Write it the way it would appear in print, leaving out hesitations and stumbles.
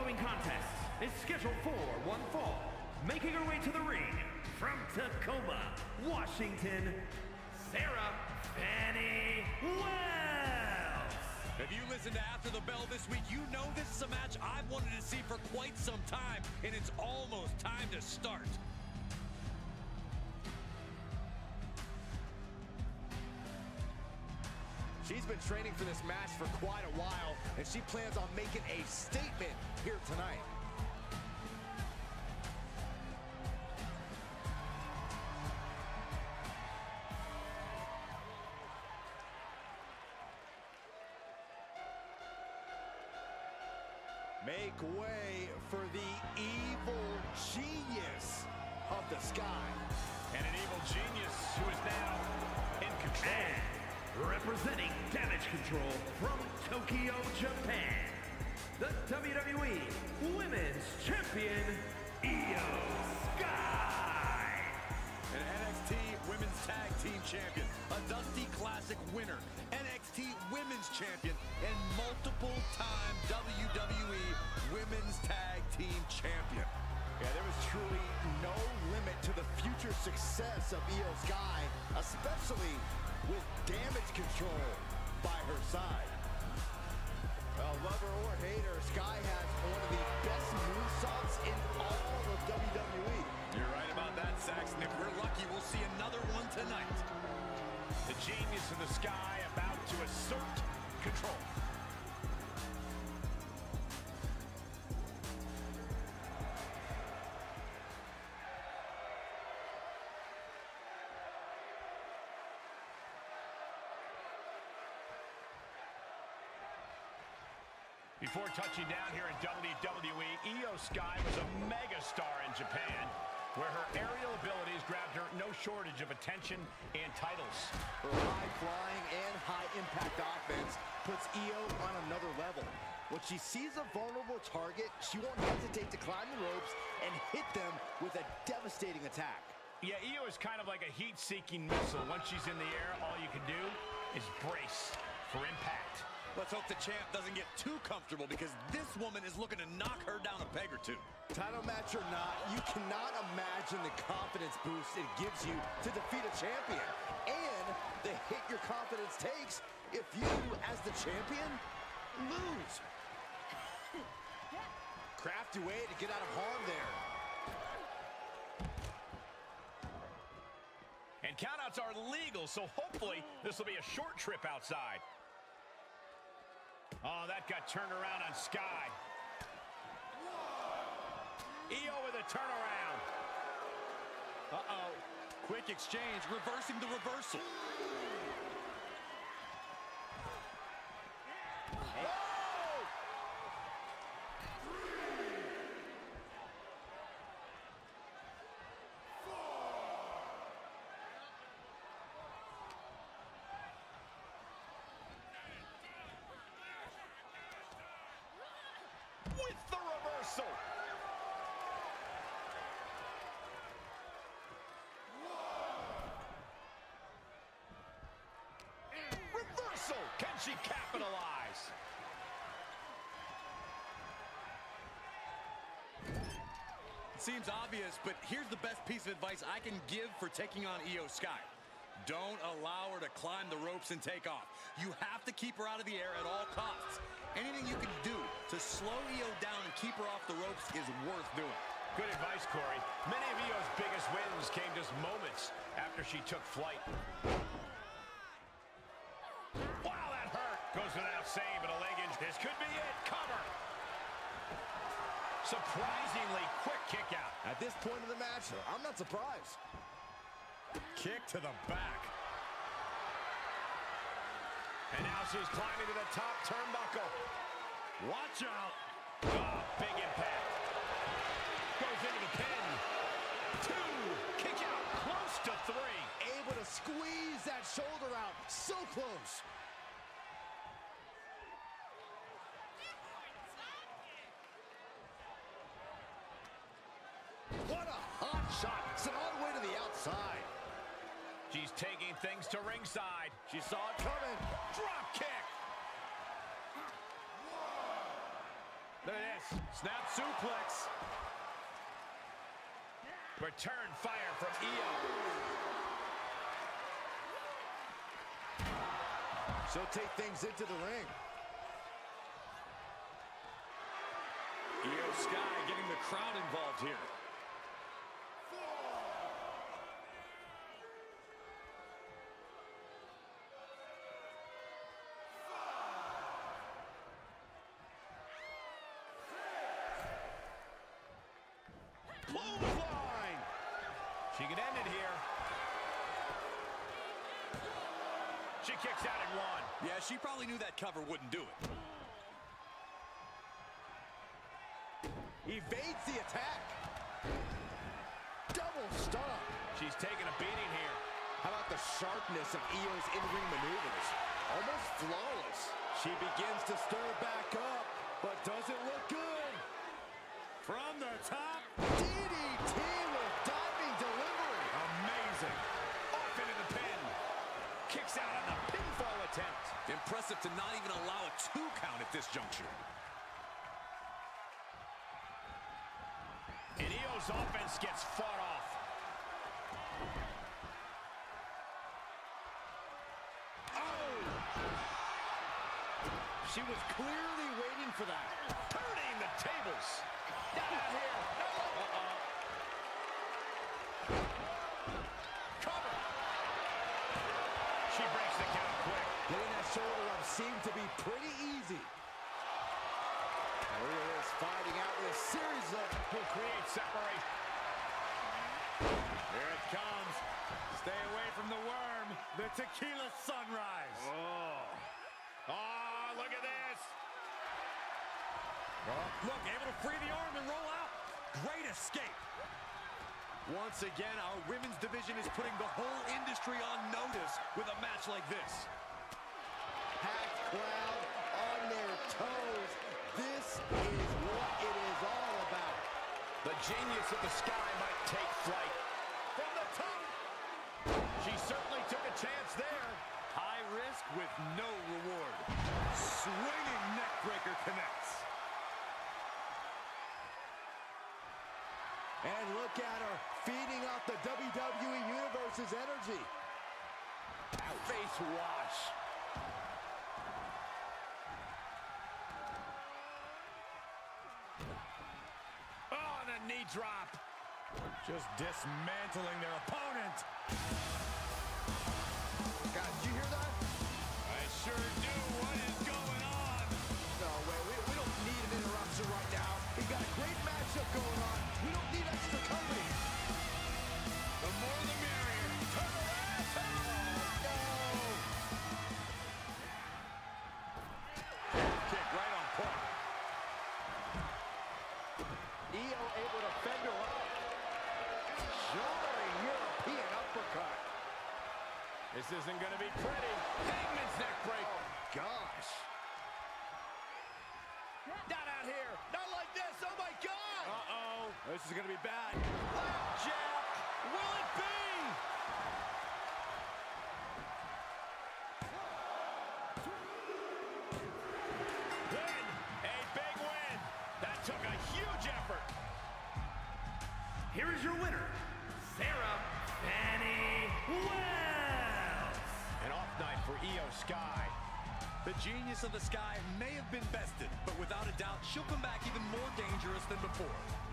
following contest is scheduled for one fall. Making her way to the ring from Tacoma, Washington, Seraphina Wells. If you listened to After the Bell this week, you know this is a match I've wanted to see for quite some time, and it's almost time to start. She's been training for this match for quite a while, and she plans on making a statement here tonight. Make way for the evil genius of the sky. And an evil genius who is now in control. And representing Damage Control from Tokyo, Japan, the WWE Women's Champion, Io Sky. An NXT Women's Tag Team Champion, a Dusty Classic winner, NXT Women's Champion, and multiple-time WWE Women's Tag Team Champion. Yeah, there was truly no limit to the future success of Io Sky, especially with Damage Control by her side. Well, lover or hater, Sky has one of the best moonsaults in all of WWE. You're right about that, Saxton. If we're lucky, we'll see another one tonight. The genius of the Sky about to assert control. Before touching down here in WWE, Io Sky was a megastar in Japan, where her aerial abilities grabbed her no shortage of attention and titles. Her high-flying and high-impact offense puts Io on another level. When she sees a vulnerable target, she won't hesitate to climb the ropes and hit them with a devastating attack. Yeah, Io is kind of like a heat-seeking missile. Once she's in the air, all you can do is brace for impact. Let's hope the champ doesn't get too comfortable, because this woman is looking to knock her down a peg or two. Title match or not, you cannot imagine the confidence boost it gives you to defeat a champion, and the hit your confidence takes if you, as the champion, lose. Crafty way to get out of harm there. And countouts are legal, so hopefully this will be a short trip outside. Oh, that got turned around on Sky. Io with a turnaround. Uh-oh. Quick exchange, reversing the reversal. With the reversal. Reversal. Can she capitalize? It seems obvious, but here's the best piece of advice I can give for taking on Io Sky. Don't allow her to climb the ropes and take off. You have to keep her out of the air at all costs. Anything you can do to slow Io down and keep her off the ropes is worth doing. Good advice, Corey. Many of Io's biggest wins came just moments after she took flight. Wow, that hurt. Goes without saying, but a leg injury. This could be it. Cover. Surprisingly quick kick out. At this point of the match, I'm not surprised. Kick to the back. And now she's climbing to the top turnbuckle. Watch out. Oh, big impact. Goes into the pin. 2. Kick out. Close to 3. Able to squeeze that shoulder out. So close. What a hot shot. Sent all the way to the outside. She's taking things to ringside. She saw it coming. Drop kick. Look at this. Snap suplex. Return fire from Io. She'll take things into the ring. Io Sky getting the crowd involved here. Clothesline! She could end it here. She kicks out at one. Yeah, she probably knew that cover wouldn't do it. Evades the attack. Double stomp. She's taking a beating here. How about the sharpness of Io's in-ring maneuvers? Almost flawless. She begins to stir back up, but doesn't look good. From the top. DDT with diving delivery. Amazing. Off into the pin. Kicks out on the pinfall attempt. Impressive to not even allow a 2 count at this juncture. And Io's offense gets fought off. Oh! She was clearly waiting for that. Turning the tables. Down out here. Uh-oh. Cover. She breaks the count quick. Getting that shoulder up seemed to be pretty easy. Look at this, fighting out with a series of... Who creates separation. Here it comes. Stay away from the worm. The tequila sunrise. Oh, look at this. Look, able to free the arm and roll out. Great escape. Once again, our women's division is putting the whole industry on notice with a match like this. Packed crowd on their toes. This is what it is all about. The genius of the Sky might take flight. From the top. She certainly took a chance there. High risk with no reward. Swinging neckbreaker connects. And look at her, feeding off the WWE Universe's energy. Face wash. Oh, and a knee drop. Just dismantling their opponent. God, did you hear that? I sure do. What is going on? No way, we don't need an interruption right now. We got a great matchup going on. We don't need extra company. The more the merrier. Turn around. Kick right on point. Io able to fend her up. Jarring European uppercut. This isn't going to be pretty. Hangman's neck break. Oh, gosh. Not out here. Not like this. Oh, my God. Uh-oh. This is going to be bad. Flapjack. Will it be? Win. A big win. That took a huge effort. Here is your winner, Seraphina Wells. An off night for Io Sky. The genius of the Sky may have been bested, but without a doubt, she'll come back even more dangerous than before.